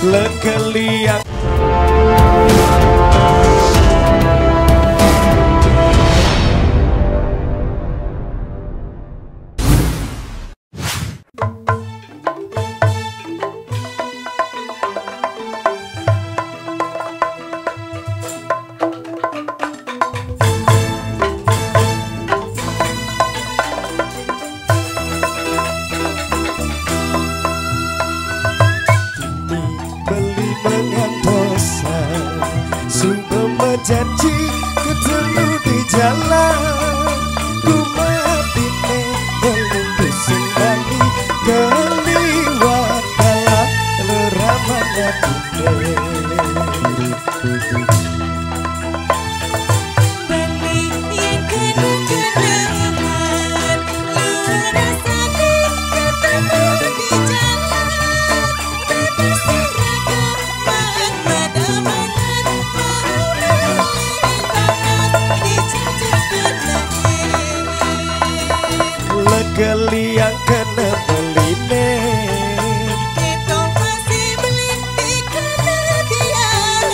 lekeliang. Janji ketemu di jalan, ku mabine belum sembani keliwat kalah leramanya bine. Lekeliang kena beline, itu masih beli di kena dia.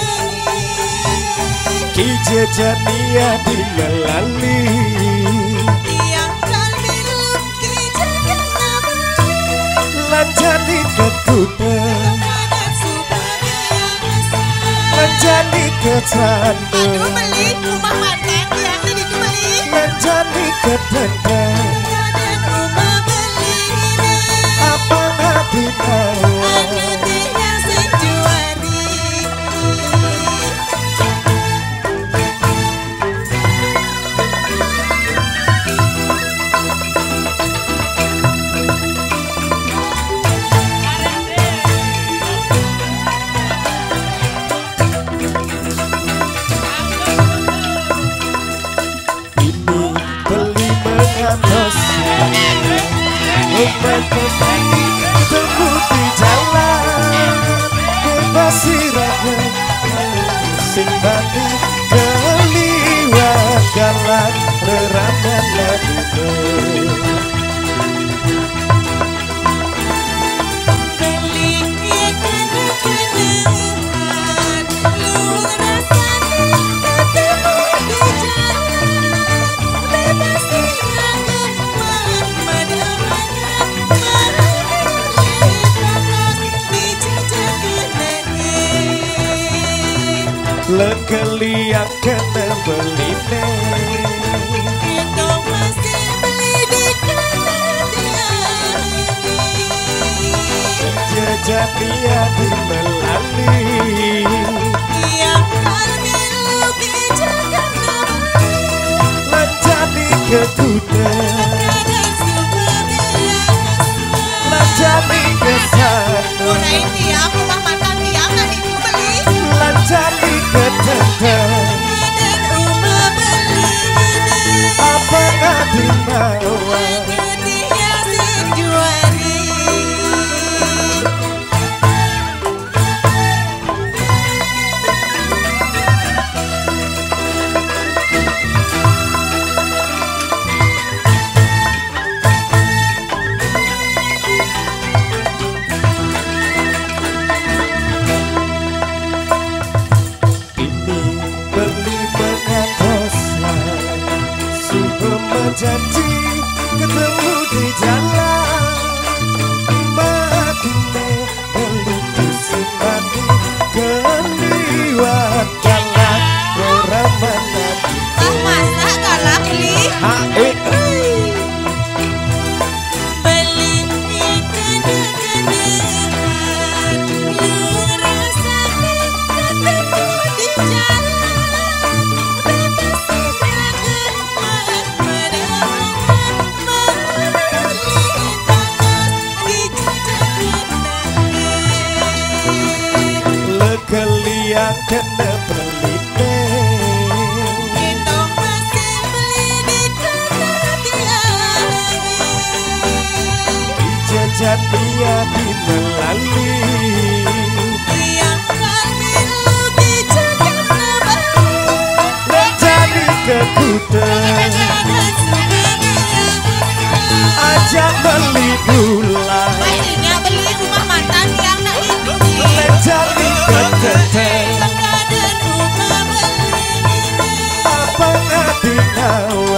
ki jejania di melali, Yang kali lu ki jangan nama, lanjani ke kuda, kepada supaya asa. lanjani ke candu, Aduh beli rumah mantan yang ini dibeli. lanjani ke tenda, Dan rumah beli ini, apa nabi nawa. aku dia sejuari. Beli mengatos obat pembeli temu di jalan, bebas raga sing bani keliwat galak leraman ladine. Beli yang kena-kenaan, lu rasanya ketemu di jalan. Bebas raga pada-pada marah-marah di jejak kenangan. Lekeliang kena beline, Itu masih beli di kena dia. jejak dia di melali, Yang kali lu ki jangan nama, lanjani ke kuda, kadang supaya asa. lanjani ke sandu, Mudahin dia rumah mantan dia kan itu beli. lanjani ke tenda, Dan rumah beli ini, apa nabi nawa. aku dia sejuari. Ini beli mengatoslah, sudah menjanji ketemu di jalan, madine belum disembani keliwat galak leraman ladine. Ah masa galak li? Beli yang kena-kenaan, lu rasanya ketemu di jalan. Bebas raga pada-pada di jejak kenangan. Lekeliang kena beline, Itu masih beli di kena dia. jejak dia di melali, Yang kali lu ki jangan nama, lanjani ke kuda, kadang supaya asa. ajak beli gula, Akhirnya beli rumah mantan yang nak ini. lanjani sinau